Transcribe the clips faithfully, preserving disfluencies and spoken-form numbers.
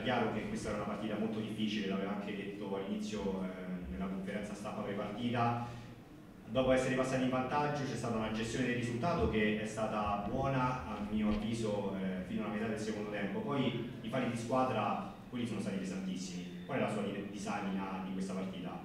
chiaro che questa era una partita molto difficile, l'aveva anche detto all'inizio eh, nella conferenza stampa pre-partita. Dopo essere passati in vantaggio c'è stata una gestione del risultato che è stata buona a mio avviso eh, fino alla metà del secondo tempo. Poi i falli di squadra, quelli sono stati pesantissimi. Qual è la sua disamina di questa partita?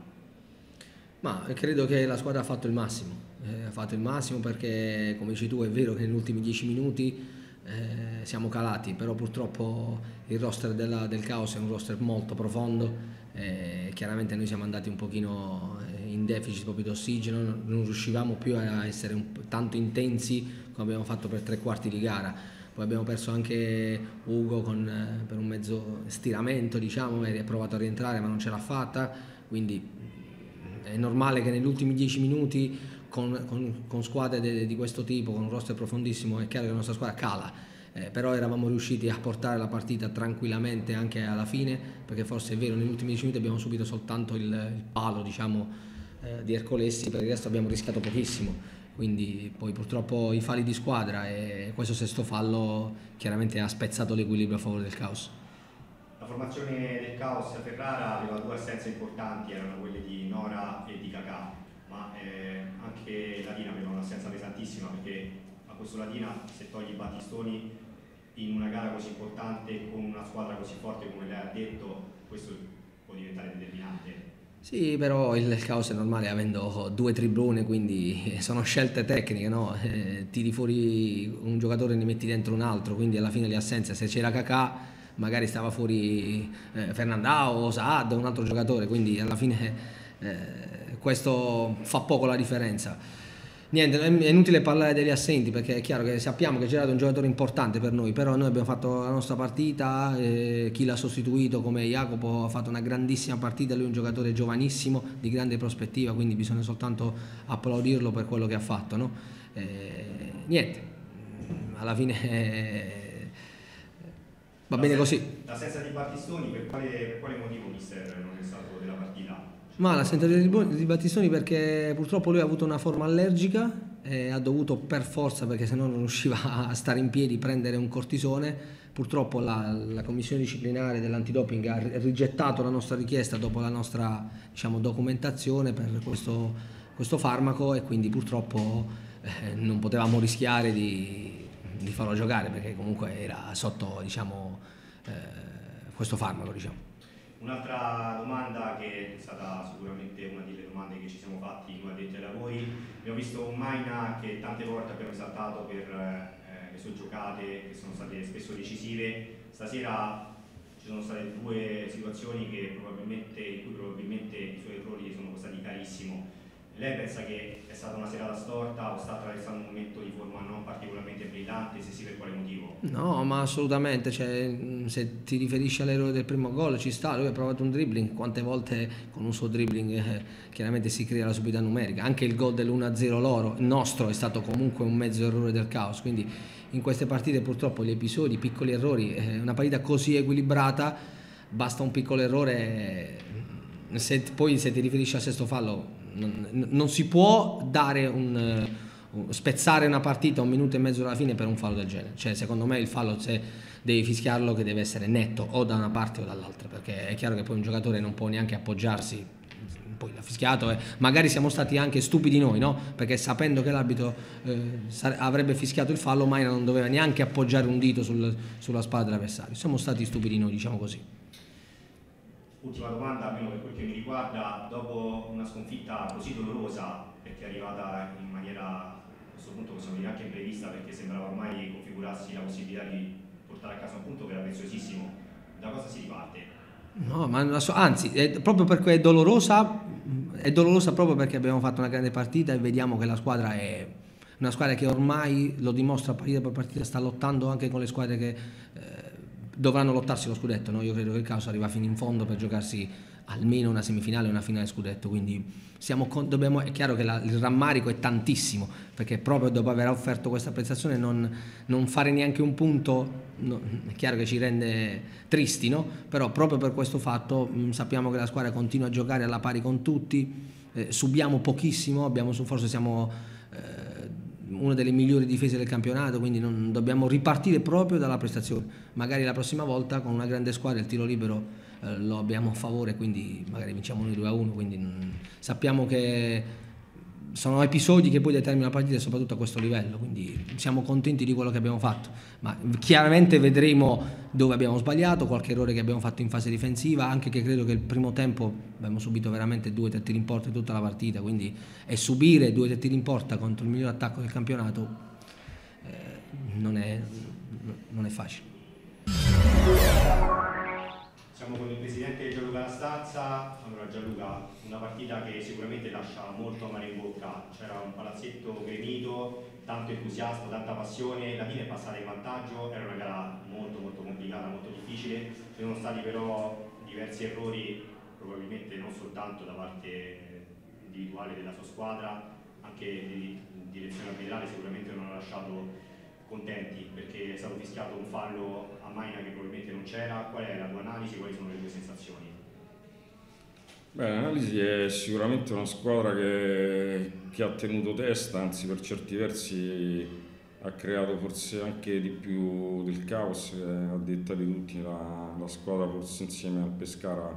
Ma credo che la squadra ha fatto il massimo, eh, ha fatto il massimo perché, come dici tu, è vero che negli ultimi dieci minuti eh, siamo calati, però purtroppo il roster della, del Caos è un roster molto profondo, eh, chiaramente noi siamo andati un pochino in deficit proprio di ossigeno, non riuscivamo più a essere un, tanto intensi come abbiamo fatto per tre quarti di gara. Poi abbiamo perso anche Ugo con, eh, per un mezzo stiramento, diciamo, e ha provato a rientrare ma non ce l'ha fatta, quindi è normale che negli ultimi dieci minuti con, con, con squadre de, di questo tipo, con un roster profondissimo, è chiaro che la nostra squadra cala, eh, però eravamo riusciti a portare la partita tranquillamente anche alla fine, perché forse è vero, negli ultimi dieci minuti abbiamo subito soltanto il, il palo, diciamo, eh, di Ercolessi, per il resto abbiamo rischiato pochissimo, quindi poi purtroppo i falli di squadra e questo sesto fallo chiaramente ha spezzato l'equilibrio a favore del Caos. La formazione del Caos a Ferrara aveva due assenze importanti, erano quelle di Nora e di Kakà, ma eh, anche Latina aveva un'assenza pesantissima, perché a questo Latina, se togli i Battistoni in una gara così importante con una squadra così forte come lei ha detto, questo può diventare determinante. Sì, però il Caos è normale avendo due tribune, quindi sono scelte tecniche, no? Eh, tiri fuori un giocatore e ne metti dentro un altro, quindi alla fine le assenze, se c'era Kakà magari stava fuori eh, Fernandao o Saad, un altro giocatore, quindi alla fine eh, questo fa poco la differenza. Niente, è inutile parlare degli assenti perché è chiaro che sappiamo che c'era un giocatore importante per noi, però noi abbiamo fatto la nostra partita, eh, chi l'ha sostituito come Jacopo ha fatto una grandissima partita, lui è un giocatore giovanissimo, di grande prospettiva, quindi bisogna soltanto applaudirlo per quello che ha fatto, no? Eh, niente, alla fine... Eh, va bene così. L'assenza di Battistoni, per quale, per quale motivo mister non è stato della partita? Ma l'assenza di Battistoni perché purtroppo lui ha avuto una forma allergica e ha dovuto per forza, perché se no non riusciva a stare in piedi, prendere un cortisone. Purtroppo la, la commissione disciplinare dell'antidoping ha rigettato la nostra richiesta dopo la nostra, diciamo, documentazione per questo, questo farmaco, e quindi purtroppo eh, non potevamo rischiare di di farlo giocare perché comunque era sotto, diciamo, eh, questo farmaco, diciamo. Un'altra domanda che è stata sicuramente una delle domande che ci siamo fatti come addetti ai lavori, abbiamo visto un Maina che tante volte abbiamo esaltato per eh, le sue giocate che sono state spesso decisive. Stasera ci sono state due situazioni che probabilmente, in cui probabilmente i suoi errori sono costati carissimo. Lei pensa che è stata una serata storta o sta attraversando un momento di forma non particolarmente brillante? Se sì, per quale motivo? No, ma assolutamente, cioè, se ti riferisci all'errore del primo gol ci sta, lui ha provato un dribbling, quante volte con un suo dribbling eh, chiaramente si crea la subita numerica, anche il gol dell'uno a zero loro, il nostro, è stato comunque un mezzo errore del Caos, quindi in queste partite purtroppo gli episodi, i piccoli errori, eh, una partita così equilibrata, basta un piccolo errore, se, poi se ti riferisci al sesto fallo, Non, non si può dare un, uh, spezzare una partita un minuto e mezzo dalla fine per un fallo del genere, cioè secondo me il fallo, se devi fischiarlo, che deve essere netto o da una parte o dall'altra, perché è chiaro che poi un giocatore non può neanche appoggiarsi, poi l'ha fischiato e magari siamo stati anche stupidi noi, no? Perché sapendo che l'arbitro eh, avrebbe fischiato il fallo, Maina non doveva neanche appoggiare un dito sul, sulla spalla dell'avversario, siamo stati stupidi noi, diciamo così. Ultima domanda, almeno per quel che mi riguarda, dopo una sconfitta così dolorosa, perché è arrivata in maniera, a questo punto possiamo dire anche imprevista, perché sembrava ormai configurarsi la possibilità di portare a casa un punto che era preziosissimo, da cosa si riparte? No, ma anzi, è proprio perché è dolorosa, è dolorosa proprio perché abbiamo fatto una grande partita e vediamo che la squadra è una squadra che ormai lo dimostra partita per partita, sta lottando anche con le squadre che eh, dovranno lottarsi lo scudetto, no? Io credo che il Caos arriva fino in fondo per giocarsi almeno una semifinale e una finale scudetto, quindi siamo con, dobbiamo, è chiaro che la, il rammarico è tantissimo, perché proprio dopo aver offerto questa prestazione non, non fare neanche un punto, no, è chiaro che ci rende tristi, no? Però proprio per questo fatto mh, sappiamo che la squadra continua a giocare alla pari con tutti, eh, subiamo pochissimo, abbiamo, forse siamo eh, una delle migliori difese del campionato, quindi non dobbiamo ripartire proprio dalla prestazione. Magari la prossima volta con una grande squadra il tiro libero eh, lo abbiamo a favore, quindi magari vinciamo noi due a uno, quindi mh, sappiamo che sono episodi che poi determinano la partita, soprattutto a questo livello, quindi siamo contenti di quello che abbiamo fatto, ma chiaramente vedremo dove abbiamo sbagliato, qualche errore che abbiamo fatto in fase difensiva, anche che credo che il primo tempo abbiamo subito veramente due tre tiri in porta in tutta la partita, quindi e subire due tre tiri in porta contro il miglior attacco del campionato eh, non è, non è facile. Siamo con il presidente Gianluca La Stanza. Allora Gianluca, una partita che sicuramente lascia molto amaro in bocca, c'era un palazzetto gremito, tanto entusiasmo, tanta passione, la fine è passata in vantaggio, era una gara molto molto complicata, molto difficile, ci sono stati però diversi errori, probabilmente non soltanto da parte individuale della sua squadra, anche di direzione arbitrale sicuramente non ha lasciato contenti, perché è stato fischiato un fallo a Maina che probabilmente non c'era. Qual è la tua analisi, quali sono le tue sensazioni? Beh, l'analisi è sicuramente una squadra che, che ha tenuto testa, anzi per certi versi ha creato forse anche di più del caos, che a detta di tutti la, la squadra forse insieme al Pescara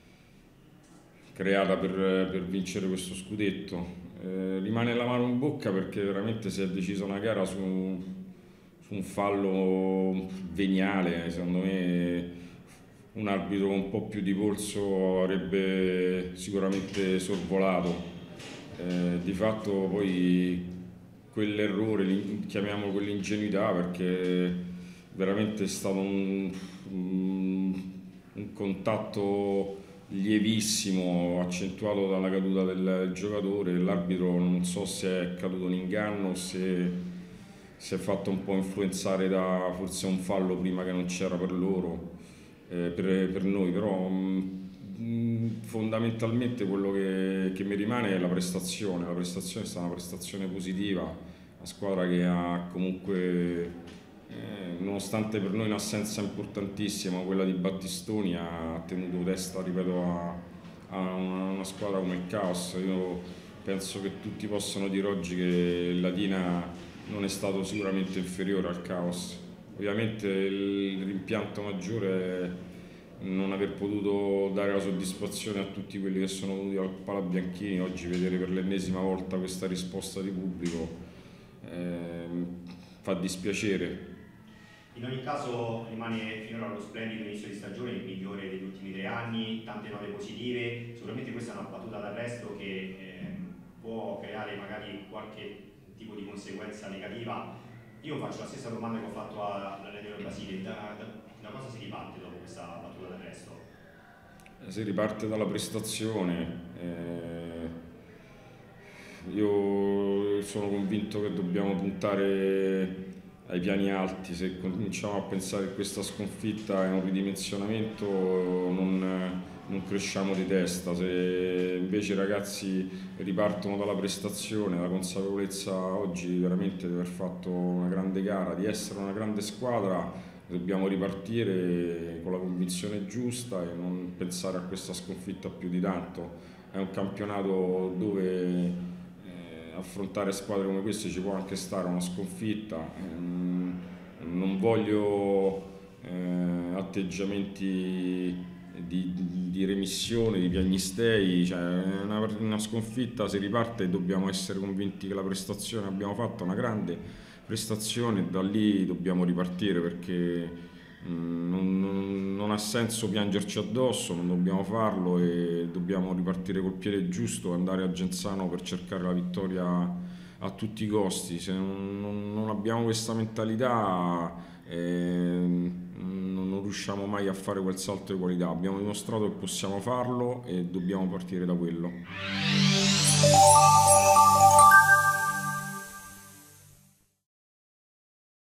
creata per, per vincere questo scudetto. Eh, rimane l'amaro in bocca perché veramente si è decisa una gara su, su un fallo veniale. Secondo me un arbitro con un po' più di polso avrebbe sicuramente sorvolato. Eh, di fatto poi quell'errore, chiamiamolo quell'ingenuità, perché veramente è stato un, un, un contatto lievissimo, accentuato dalla caduta del giocatore. L'arbitro non so se è caduto in inganno o se si è fatto un po' influenzare da forse un fallo prima che non c'era per loro, eh, per, per noi, però mh, fondamentalmente quello che, che mi rimane è la prestazione. La prestazione è stata una prestazione positiva, una squadra che ha comunque Eh, nonostante per noi un'assenza importantissima, quella di Battistoni, ha tenuto testa, ripeto, a, a una, una squadra come il Caos. Io penso che tutti possano dire oggi che il Latina non è stato sicuramente inferiore al Caos. Ovviamente il rimpianto maggiore è non aver potuto dare la soddisfazione a tutti quelli che sono venuti al Palabianchini. Oggi vedere per l'ennesima volta questa risposta di pubblico eh, fa dispiacere. In ogni caso rimane finora lo splendido inizio di stagione, il migliore degli ultimi tre anni, tante note positive. Sicuramente questa è una battuta d'arresto che eh, può creare magari qualche tipo di conseguenza negativa. Io faccio la stessa domanda che ho fatto all'Ateneo Basile: da, da, da cosa si riparte dopo questa battuta d'arresto? Si riparte dalla prestazione. Eh, io sono convinto che dobbiamo puntare ai piani alti. Se cominciamo a pensare che questa sconfitta è un ridimensionamento, non, non cresciamo di testa. Se invece i ragazzi ripartono dalla prestazione, la consapevolezza oggi veramente di aver fatto una grande gara, di essere una grande squadra, dobbiamo ripartire con la convinzione giusta e non pensare a questa sconfitta più di tanto. È un campionato dove affrontare squadre come queste ci può anche stare una sconfitta. Non voglio eh, atteggiamenti di, di remissione, di piagnistei, cioè una, una sconfitta si riparte e dobbiamo essere convinti che la prestazione che abbiamo fatto è una grande prestazione, da lì dobbiamo ripartire, perché Non, non, non ha senso piangerci addosso, non dobbiamo farlo e dobbiamo ripartire col piede giusto, andare a Genzano per cercare la vittoria a tutti i costi. Se non, non, non abbiamo questa mentalità eh, non, non riusciamo mai a fare quel salto di qualità. Abbiamo dimostrato che possiamo farlo e dobbiamo partire da quello.